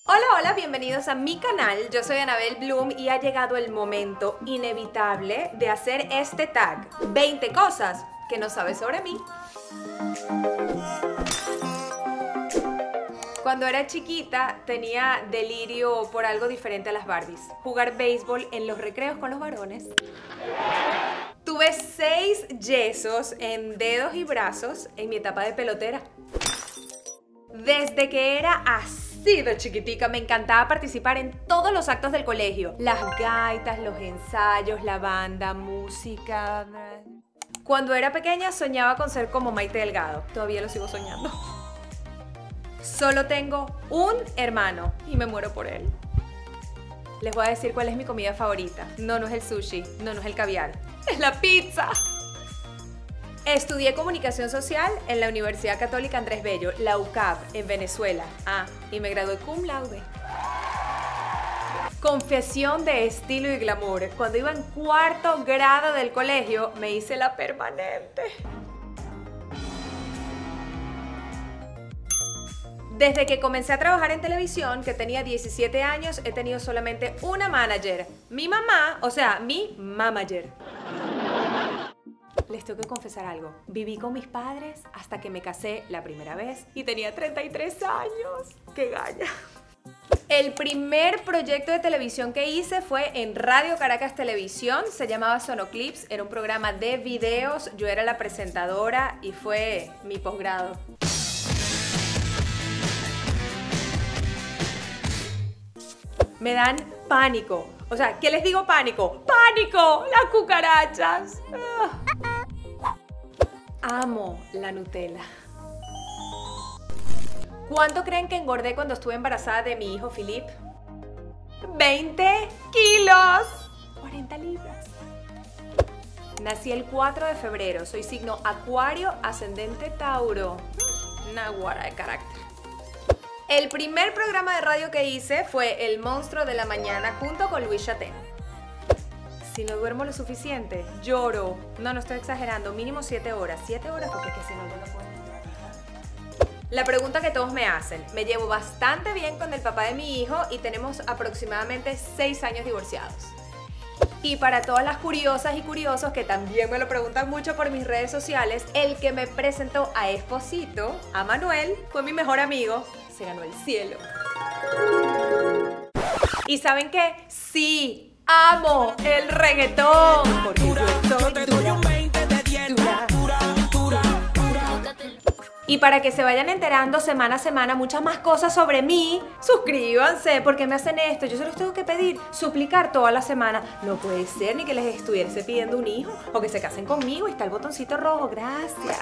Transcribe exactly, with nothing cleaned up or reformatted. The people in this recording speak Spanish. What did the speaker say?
Hola, hola, bienvenidos a mi canal. Yo soy Anabel Bloom y ha llegado el momento inevitable de hacer este tag. veinte cosas que no sabes sobre mí. Cuando era chiquita tenía delirio por algo diferente a las Barbies. Jugar béisbol en los recreos con los varones. Tuve seis yesos en dedos y brazos en mi etapa de pelotera. Desde que era así de chiquitica me encantaba participar en todos los actos del colegio. Las gaitas, los ensayos, la banda, música. Cuando era pequeña soñaba con ser como Maite Delgado. Todavía lo sigo soñando. Solo tengo un hermano y me muero por él. Les voy a decir cuál es mi comida favorita. No, no es el sushi, no, no es el caviar. ¡Es la pizza! Estudié comunicación social en la Universidad Católica Andrés Bello, la U C A P, en Venezuela. Ah, y me gradué cum laude. Confesión de estilo y glamour. Cuando iba en cuarto grado del colegio, me hice la permanente. Desde que comencé a trabajar en televisión, que tenía diecisiete años, he tenido solamente una manager. Mi mamá, o sea, mi mamager. Les tengo que confesar algo. Viví con mis padres hasta que me casé la primera vez y tenía treinta y tres años. ¡Qué galla! El primer proyecto de televisión que hice fue en Radio Caracas Televisión. Se llamaba Sonoclips. Era un programa de videos. Yo era la presentadora y fue mi posgrado. Me dan pánico. O sea, ¿qué les digo pánico? ¡Pánico! ¡Las cucarachas! Ah. Amo la Nutella. ¿Cuánto creen que engordé cuando estuve embarazada de mi hijo Philip? ¡veinte kilos! cuarenta libras. Nací el cuatro de febrero. Soy signo Acuario, ascendente Tauro. Naguara de carácter. El primer programa de radio que hice fue El Monstruo de la Mañana junto con Luis Chaten. Si no duermo lo suficiente, lloro. No, no estoy exagerando, mínimo siete horas. siete horas porque es que si no, yo no puedo. La pregunta que todos me hacen. Me llevo bastante bien con el papá de mi hijo y tenemos aproximadamente seis años divorciados. Y para todas las curiosas y curiosos que también me lo preguntan mucho por mis redes sociales, el que me presentó a Esposito, a Manuel, fue mi mejor amigo. Se ganó el cielo. ¿Y saben qué? Sí. ¡Amo el reggaetón! Porque yo estoy dura, dura, dura, dura. Y para que se vayan enterando semana a semana muchas más cosas sobre mí, suscríbanse. ¿Por qué me hacen esto? Yo se los tengo que pedir, suplicar toda la semana. No puede ser ni que les estuviese pidiendo un hijo o que se casen conmigo y está el botoncito rojo. Gracias.